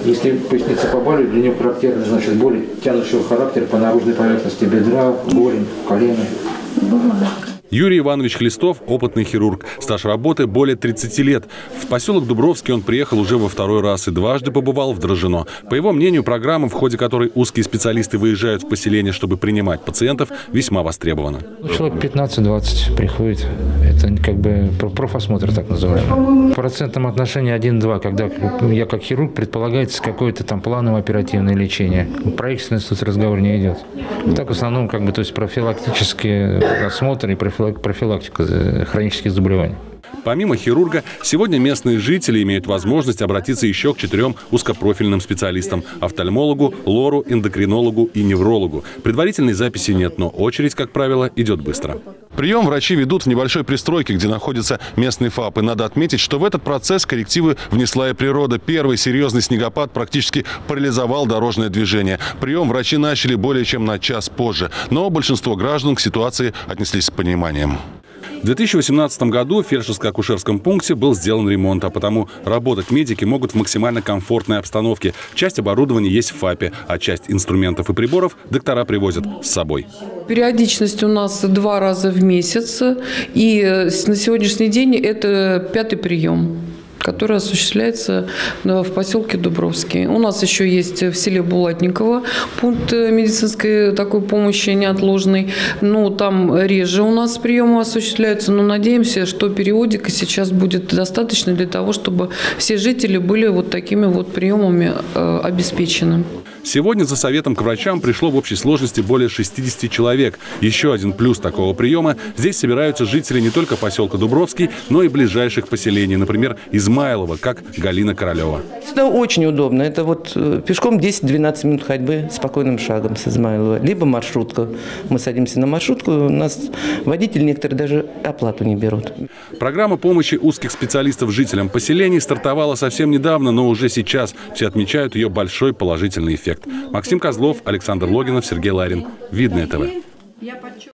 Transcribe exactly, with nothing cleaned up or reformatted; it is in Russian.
Если поясница побаливает, для нее характерны, значит, боли тянущего характера по наружной поверхности бедра, голень, колена. Юрий Иванович Хлистов – опытный хирург. Стаж работы более тридцати лет. В поселок Дубровский он приехал уже во второй раз и дважды побывал в Дрожжино. По его мнению, программа, в ходе которой узкие специалисты выезжают в поселение, чтобы принимать пациентов, весьма востребована. Человек пятнадцать-двадцать приходит. Это как бы профосмотр так называемый. В процентном отношении один-два, когда я как хирург предполагается какое-то там плановое оперативное лечение. Про экстренность тут разговор не идет. Так в основном как бы, то есть профилактические осмотры и профилактика. профилактика хронических заболеваний. Помимо хирурга, сегодня местные жители имеют возможность обратиться еще к четырем узкопрофильным специалистам – офтальмологу, лору, эндокринологу и неврологу. Предварительной записи нет, но очередь, как правило, идет быстро. Прием врачи ведут в небольшой пристройке, где находится местный ФАП. И надо отметить, что в этот процесс коррективы внесла и природа. Первый серьезный снегопад практически парализовал дорожное движение. Прием врачи начали более чем на час позже. Но большинство граждан к ситуации отнеслись с пониманием. В две тысячи восемнадцатом году в фельдшерско-акушерском пункте был сделан ремонт, а потому работать медики могут в максимально комфортной обстановке. Часть оборудования есть в ФАПе, а часть инструментов и приборов доктора привозят с собой. Периодичность у нас два раза в месяц, и на сегодняшний день это пятый прием, который осуществляется в поселке Дубровский. У нас еще есть в селе Булатниково пункт медицинской такой помощи неотложной. Но там реже у нас приемы осуществляются, но надеемся, что периодика сейчас будет достаточно для того, чтобы все жители были вот такими вот приемами э, обеспечены. Сегодня за советом к врачам пришло в общей сложности более шестидесяти человек. Еще один плюс такого приема – здесь собираются жители не только поселка Дубровский, но и ближайших поселений, например, Измайлова, как Галина Королева. Это очень удобно. Это вот пешком десять-двенадцать минут ходьбы спокойным шагом с Измайлова. Либо маршрутка. Мы садимся на маршрутку, у нас водители некоторые даже оплату не берут. Программа помощи узких специалистов жителям поселений стартовала совсем недавно, но уже сейчас все отмечают ее большой положительный эффект. Максим Козлов, Александр Логинов, Сергей Ларин. Видное ТВ.